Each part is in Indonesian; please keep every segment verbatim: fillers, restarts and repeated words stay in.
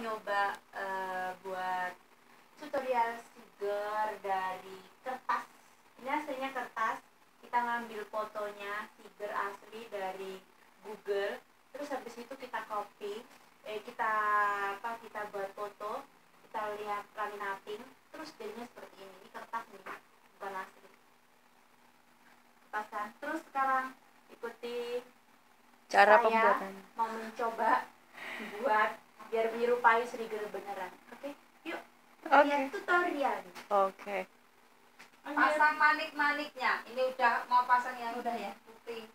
nyoba uh, buat tutorial siger dari kertas. Ini aslinya kertas, kita ngambil fotonya siger asli dari Google, terus habis itu kita copy, eh, kita apa kita buat foto, kita lihat laminating, terus jadinya seperti ini. Ini kertas nih, bukan asli kertasan. Terus sekarang ikuti cara saya pembuatan. Mau mencoba buat biar menyerupai siger beneran. Oke, yuk kita Oke. lihat tutorial. Oke. Pasang manik-maniknya. Ini udah mau pasang yang udah ya, putih.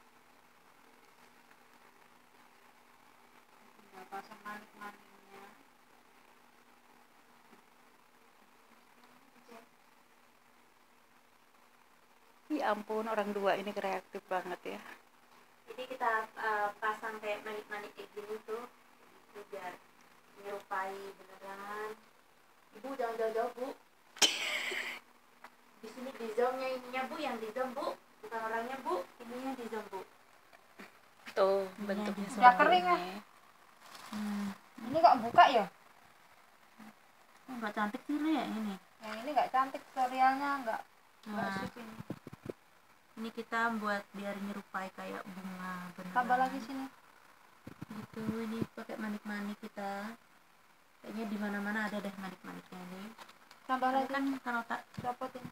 Udah pasang manik-maniknya. Ya ampun, orang dua ini kreatif banget ya. Jadi kita uh, pasang kayak manik-manik kayak gini tuh, itu biar menyerupai beneran. Ibu jangan jauh-jauh, Bu. Di sini di zoomnya ininya, Bu, yang di zoom, Bu, bukan orangnya, Bu, ininya di zoom, Bu. Tuh bentuknya Sudah seperti kering ya? ini. Hmm. Ini kok buka ya? Enggak cantik sih ya ini. Yang ini nggak cantik tutorialnya, nggak nggak Nah, sip ini. ini kita buat biar nyerupai kayak bunga beneran. Tambah lagi sini. Gitu, ini pakai manik-manik kita. Kayaknya di mana-mana ada deh manik-maniknya ini. Tambah Karena lagi. kan kalau tak Dapetin.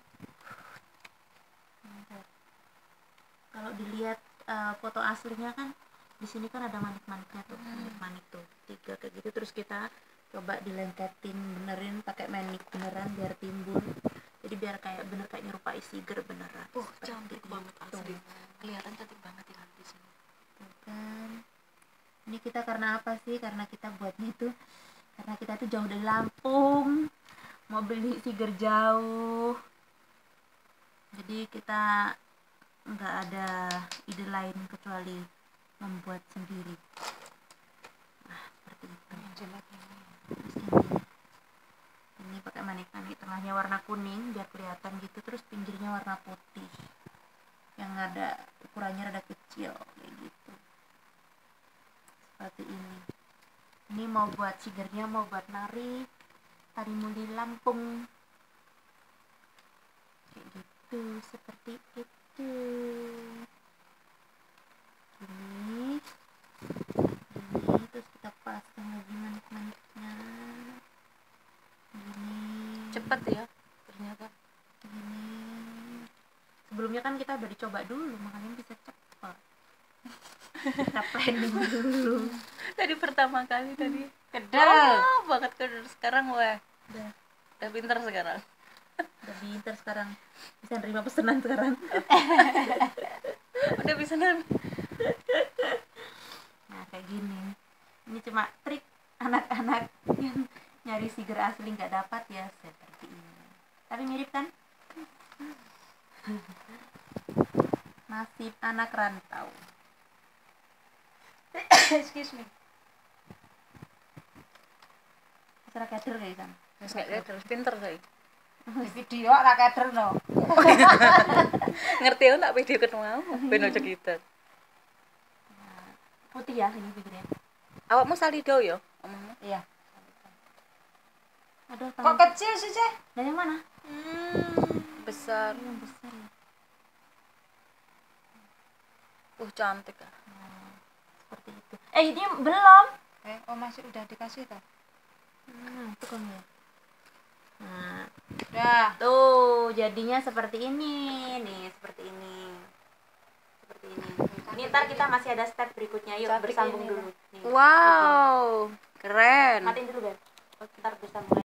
kalau dilihat uh, foto aslinya kan di sini kan ada manik-maniknya tuh, hmm. manik-manik tuh tiga kayak gitu. Terus kita coba dilengketin benerin pakai manik beneran biar timbul. Jadi biar kayak bener kayak nyerupai siger beneran. Uh, cantik banget itu. asli. Kelihatan cantik banget ya di sini. Tuh kan. Ini kita karena apa sih? Karena kita buatnya itu karena kita tuh jauh dari Lampung. Mau beli siger jauh. Jadi kita nggak ada ide lain kecuali membuat sendiri. Nah, seperti itu. Yang jelek ini. Terus ini. Ini pakai manik-manik, tengahnya warna kuning biar kelihatan gitu, terus pinggirnya warna putih yang ada ukurannya rada kecil kayak gitu, seperti ini. Ini mau buat sigernya, mau buat nari tari muli Lampung kayak gitu, seperti itu. Ini ini terus kita pasang lagi manik-maniknya. Gini. Cepet ya ternyata. Gini. Sebelumnya kan kita udah dicoba dulu, makanya bisa cepet. Kita planning dulu. Tadi pertama kali tadi Kedal. oh, banget kedal. Sekarang weh Udah, udah pinter sekarang. udah pinter sekarang. Bisa nerima pesanan sekarang. Udah bisa nan. Nah, kayak gini. Ini cuma trik anak-anak yang nyari siger asli nggak dapat ya seperti ini. Tapi mirip kan? Nasib anak rantau. Excuse me. Acara kader kayak kan? Terus nggak terus pinter saya. Di video ora keder no. Ngerti ya tak video ketemu ben ojo gitar. Nah, putih ya ini figurnya. Awakmu salido ya omongmu? Iya. Aduh, Kok tangan. kecil sih, Ceh? Dan yang mana? Hmm, besar. Yang besar ya. Uh, cantik ah. Nah, seperti itu. Eh, ini belum. Eh, oh masih udah dikasih toh? Nah, itu kan ya. Nah, Udah. tuh jadinya seperti ini nih, seperti ini. Seperti ini. Ini ntar kita masih ada step berikutnya. Yuk, Cantik bersambung ini, dulu. Nih, Wow, keren. matiin dulu, Ben. Ntar bersambung lagi.